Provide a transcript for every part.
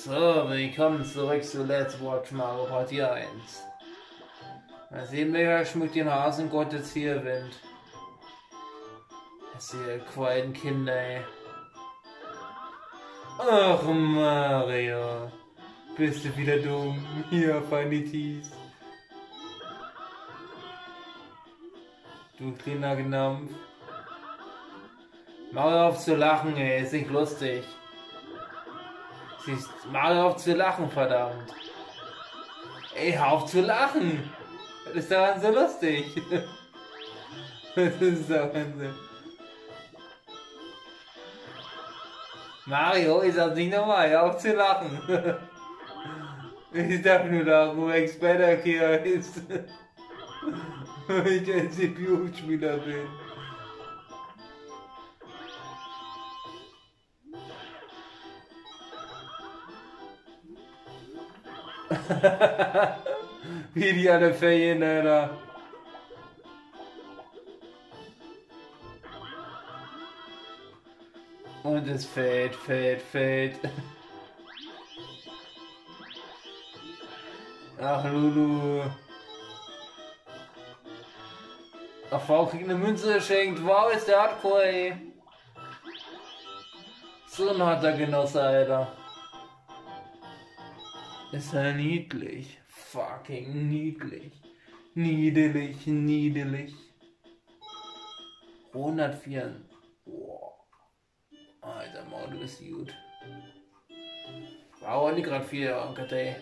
So, willkommen zurück zu Let's Watch Mario Party 1. Mal sehen, wer schmückt den Hasengott jetzt hier Wind. Das hier kleinen Kinder, ey. Ach Mario, bist du wieder dumm? Hier, Vanities. Du kleiner Gnampf. Mach auf zu lachen, ey, ist nicht lustig. Mach auf zu lachen, verdammt. Ey, hör auf zu lachen. Das ist daran so lustig. Das ist daran so. Mario, ist das nicht normal, hör auf zu lachen. Ich darf nur lachen, wo Max Better hier ist. Weil ich ein CPU-Spieler bin. Wie die alle verjähren, Alter. Und es fällt. Ach, Lulu. Ach, Frau kriegt eine Münze geschenkt. Wow, ist der Hardcore, ey. So ein harter Genosse, Alter. Ist er niedlich. Fucking niedlich. Niedlich. 104. Wow. Alter, Mann, du bist gut. Wow, nicht gerade 4, Onkel, ey.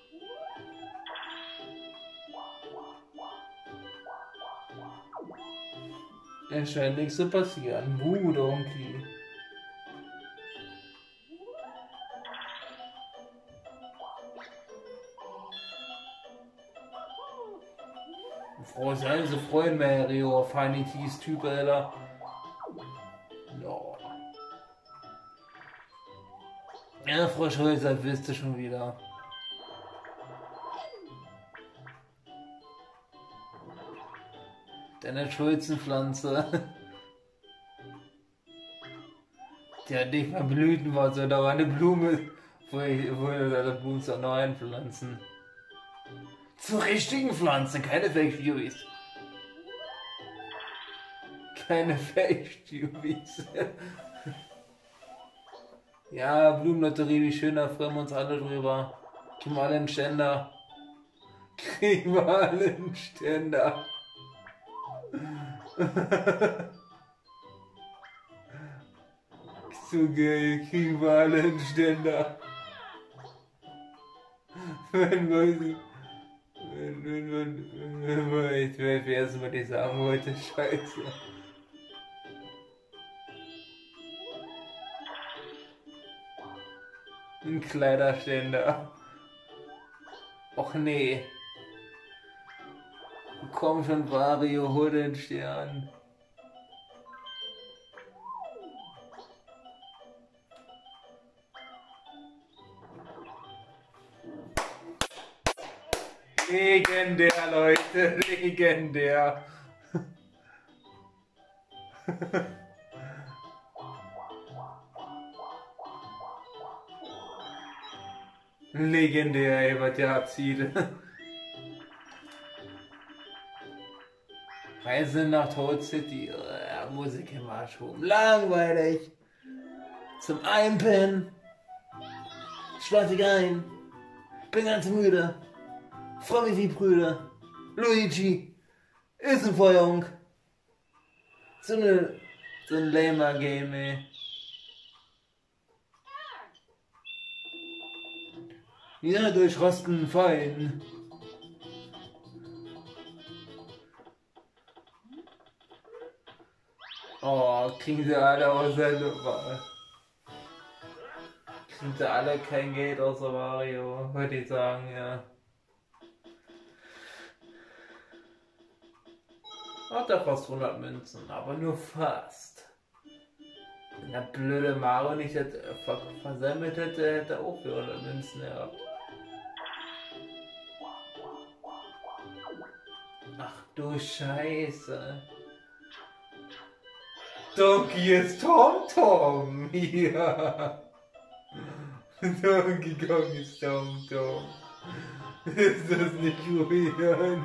Es scheint nichts zu passieren. Donkey. Frau sei so freuen, Mario, Vanities Typ, Alter. No. Ja, Frau Schulzer, wisst ihr schon wieder. Deine Schulzenpflanze. Die hat nicht mal Blüten, was da war eine Blume. Wo alle Blumen zu neuen Pflanzen. Zu richtigen Pflanzen, keine Fake Furies. Keine Fake Furies. Ja, Blumenlotterie, wie schön, da freuen wir uns alle drüber. Kriegen wir alle einen Ständer. So geil, kriegen wir alle einen Ständer. Ich weiß erst, was ich sagen wollte. Scheiße. Ein Kleiderständer. Och nee. Komm schon, Wario, hol den Stern. Legendär, Leute, legendär. Legendär, ey, was der abzieht. Reise nach Toad City. Musik im Arschhof. Langweilig. Zum Einpennen. Schlaf ich ein. Bin ganz müde. Freu mich wie Brüder. Luigi. Ist ein Feuerung. So ein lamer Game, ey. Ja, durch Rosten fein. Oh, kriegen sie alle außer Nummer. Kriegen sie alle kein Geld außer Mario, würde ich sagen, ja. Hat er fast 100 Münzen, aber nur fast. Wenn der blöde Mario nicht versammelt hätte, hätte er auch 400 Münzen gehabt. Ach du Scheiße. Donkey ist TomTom. Ja. Donkey Kong ist Tom Tom. Ist das nicht ruhig?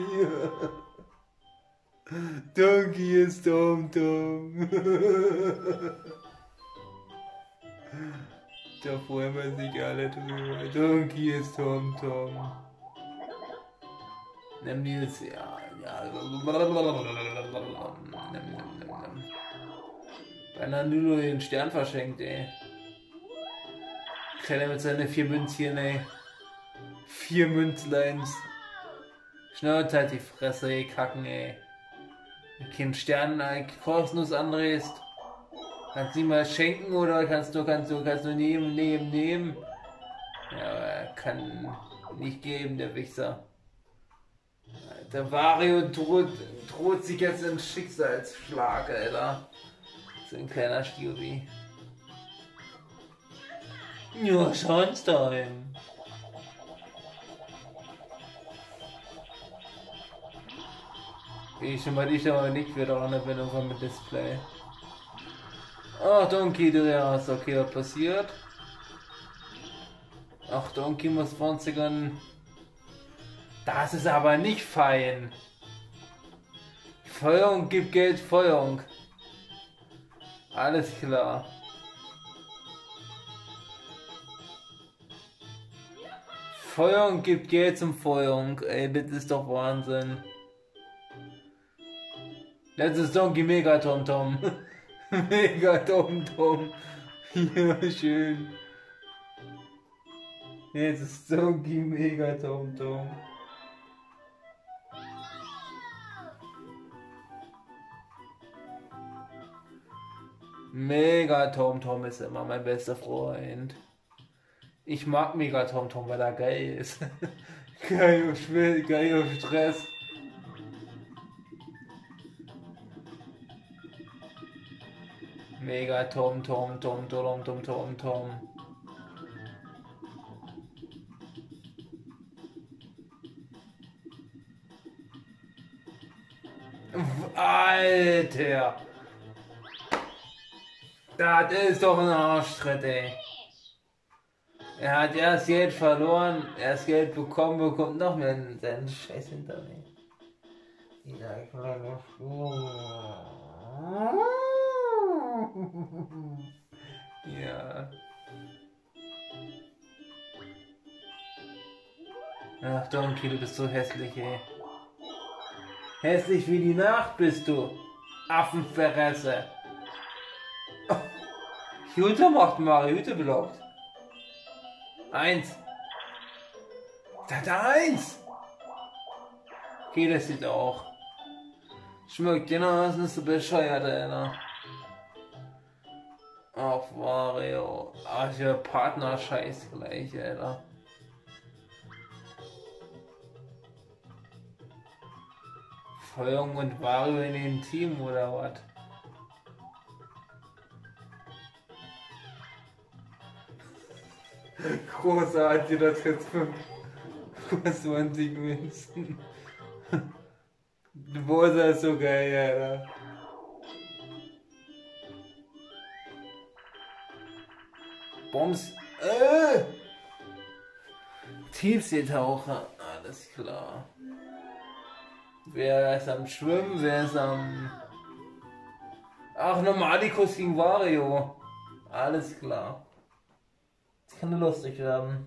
Donkey ist Tom Tom. Da freuen wir sich alle drüber. Donkey ist Tom Tom. Nimm die jetzt, ja. Beinahe nur den Stern verschenkt, ey. Keiner mit seinen 4 Münzchen, ey. 4 Münzleins. Schnallt halt die Fresse, ey, kacken, ey. Kein Stern kostenlos anrest. Kannst du ihm mal schenken oder kannst du nehmen. Ja, aber er kann nicht geben, der Wichser. Der Wario droht sich jetzt einen Schicksalsschlag, Alter. So ein kleiner Stiobi. Ja, Schornstein. Ich aber nicht wieder auch eine Bindung mit Display. Ach, Donkey, du hast okay, was passiert? Ach, Donkey muss 20ern. Das ist aber nicht fein. Feuerung gibt Geld, Feuerung. Alles klar. Feuerung gibt Geld zum Feuerung. Ey, das ist doch Wahnsinn. Jetzt ist Donkey Mega Tom Tom. Mega Tom Tom. Ja, schön. Jetzt ist Donkey Mega Tom Tom. Mega Tom Tom ist immer mein bester Freund. Ich mag Mega Tom Tom, weil er geil ist. Geil auf Stress. Mega Tom Tom Tom Tom Tom Tom Tom. Alter! Das ist doch ein Arschtritt, ey. Er hat erst Geld verloren, erst Geld bekommen, bekommt noch mehr seinen Scheiß hinter mir. Ja, kleine Ja. Ach, Donkey, du bist so hässlich, ey. Hässlich wie die Nacht bist du. Affenverresse. Oh, Jute macht Mario, Jute blockt. 1. Da hat er 1. Okay, das sieht auch. Schmeckt den aus, ist so bescheuert, Alter. Ach, Mario. Ach, der Partner-Scheiß gleich, Alter. Feuerung und Mario in dem Team, oder was? Großartig, das jetzt für 20 Münzen. Bosa ist so geil, Alter. Bombs. Tiefseetaucher, alles klar. Wer ist am Schwimmen, wer ist am... Ach, Normalikus gegen Wario. Alles klar. Das kann lustig werden.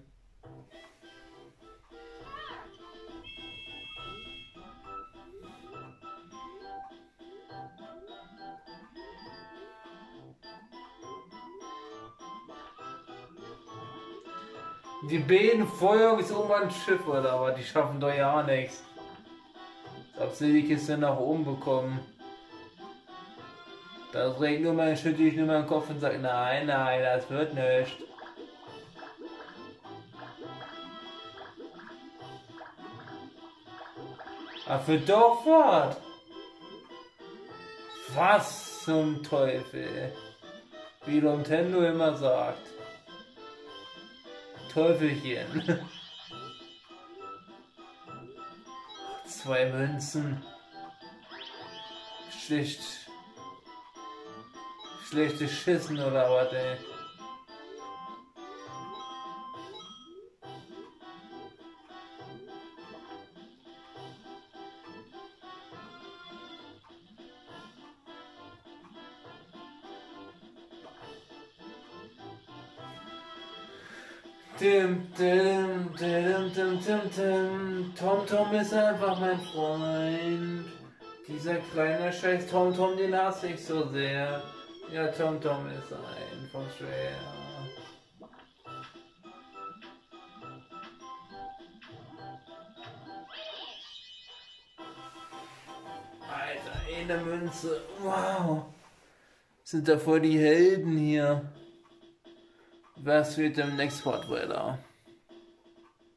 Die Feuerung ist oben ein Schiff, oder? Aber die schaffen doch ja nichts. Ob sie die Kiste nach oben bekommen. Das regt nur mal, schütte ich nur meinen Kopf und sage, nein, nein, das wird nicht. Ach, für Dorffahrt. Was zum Teufel. Wie Nintendo immer sagt. Teufelchen. 2 Münzen. Schlechte Schissen oder was, ey. TomTom ist einfach mein Freund. Dieser kleine scheiß TomTom, den hasse ich so sehr. Ja, TomTom ist einfach schwer. Alter, eine Münze. Wow. Sind da voll die Helden hier. Was wird im Next Part weiter?